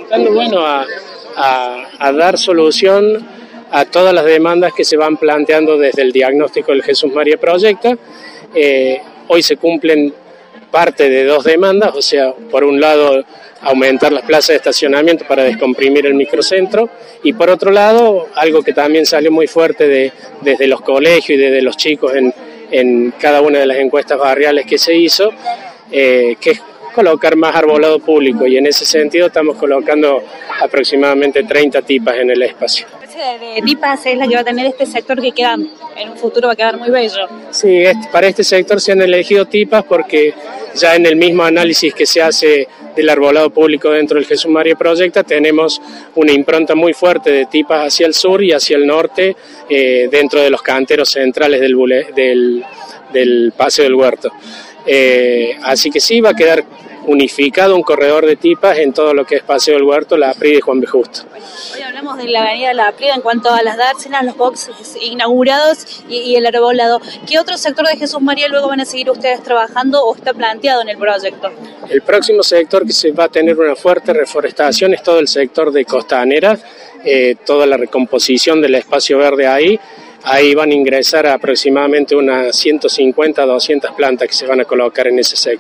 apuntando a dar solución a todas las demandas que se van planteando desde el diagnóstico del Jesús María Proyecta. Hoy se cumplen parte de dos demandas, o sea, por un lado aumentar las plazas de estacionamiento para descomprimir el microcentro, y por otro lado, algo que también salió muy fuerte desde los colegios y desde los chicos en cada una de las encuestas barriales que se hizo, que es colocar más arbolado público, y en ese sentido estamos colocando aproximadamente 30 tipas en el espacio. De tipas es la que va a tener este sector que queda, en un futuro va a quedar muy bello. Sí, para este sector se han elegido tipas porque ya en el mismo análisis que se hace del arbolado público dentro del Jesús María Proyecta tenemos una impronta muy fuerte de tipas hacia el sur y hacia el norte, dentro de los canteros centrales del Paseo del Huerto. Así que sí, va a quedar unificado un corredor de tipas en todo lo que es Paseo del Huerto, La Aprida y Juan B. Justo. Hoy hablamos de la avenida La Aprida en cuanto a las dársenas, los boxes inaugurados y el arbolado. ¿Qué otro sector de Jesús María luego van a seguir ustedes trabajando o está planteado en el proyecto? El próximo sector que se va a tener una fuerte reforestación es todo el sector de Costanera, toda la recomposición del espacio verde ahí. Ahí van a ingresar aproximadamente unas 150 a 200 plantas que se van a colocar en ese sector.